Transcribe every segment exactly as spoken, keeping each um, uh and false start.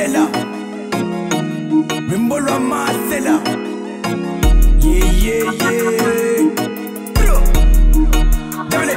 masela Wimbo lwa masela Yeah, yeah, yeah Bro Dale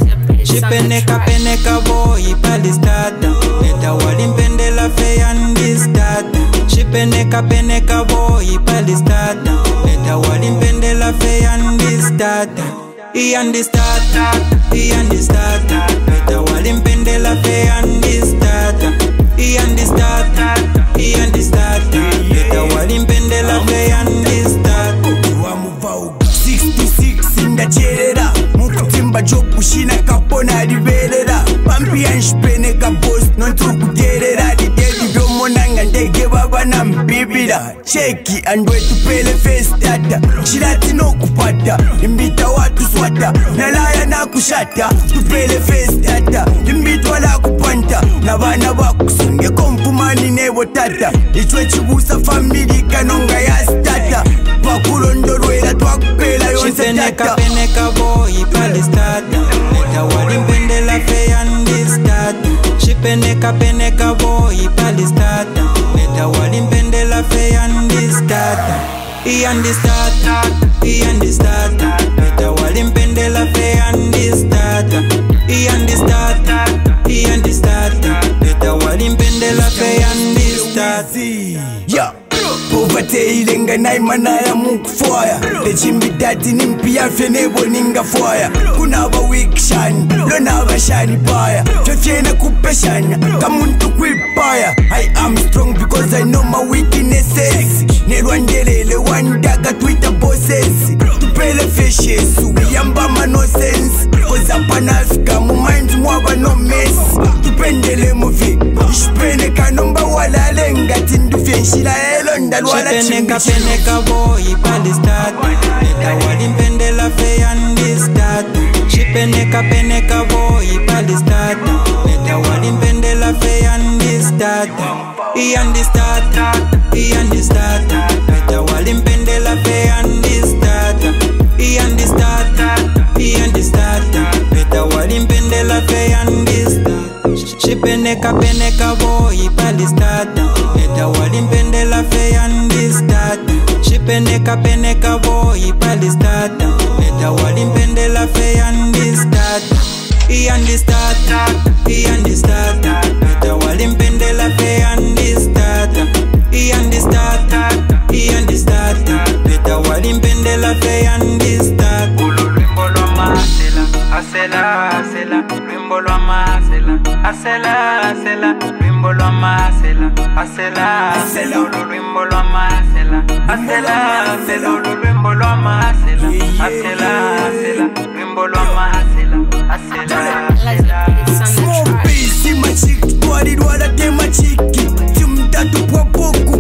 Shipeneka peneka boy pali stata Neta walimpendela fe yandi stata Shipeneka peneka boy pali stata Neta walimpendela fe yandi stata Iyandi stata, iyandi stata Neta walimpendela fe yandi stata Iyandi stata, iyandi stata Neta walimpendela fe yandi stata Wamuvauga sixty-six indacherera Mukutimba jobu shina kapona riverera Pampi NSHIPENEKA boss nontukugerera Didedi vyomonanga ndege baba na mbibira Cheki andwe tupele face data Shirati no kupata Imbita watu swata Nalaya na kushata Tupele face data Imbita wala kupanta Nabana bakusunge kompumani nebo tata Ichwe chibusa family kanonga ya stata Pakulondorwela twakupela yonse tata Shipeneka peneka boy pali stata Neta walimpendela fe yandi stata Shipeneka peneka boy pali stata Neta walimpendela fe yandi stata Iyandi stata, iyandi stata Neta walimpendela fe yandi stata Iyandi stata, iyandi stata Neta walimpendela fe yandi stata Yeah Poverty ilenga naimana ya mukufaya Lechimbi dati nimpi ya fenebo ninga faya Kuna ba wikishani, lona ba shani baya Fefyena kupeshanya, kamuntu kwipaya I am strong because I know my weaknesses Nerwandelele wandaga Twitter bosses Tupele fishes, uyamba ma no sense Oza panafika, mu mind mwaba no mess Tupendele movie, Ishpeneka nomba wala lenga Tindufye nshila elonda Shipeneka peneka boy pali stata Neta walimpendela fe yandi stata Shipeneka peneka boy pali stata Neta walimpendela fe yandi stata Iyandi stata, iyandi stata Neta walimpendela fe yandi stata Iyandi stata, iyandi stata Neta walimpendela fe yandi stata Shipeneka peneka boy pali stata Neta walimpendela fe yandi stata Shipeneka peneka boy pali stata Neta walimpendela fe yandi stata Iyandi stata, iyandi stata Neta walimpendela fe yandi stata Iyandi stata, iyandi stata Neta walimpendela fe yandi stata Ulu lwimbo lwa masela Asela, asela Lwimbo lwa masela Asela, asela Lwimbo lwa masela Asela, asela Ulu lwimbo lwa masela Asela, asela Ulu lwimbo lwa masela Asela, asela Lwimbo lwa masela Asela, asela Small piece, ima chiki Twari dwala tema chiki Chumtatu popoku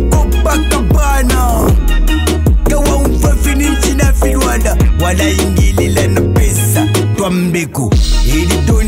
Copacabana Kawa umfafini nchina filwanda Wala ingilila na pesa Twambeku Ili doni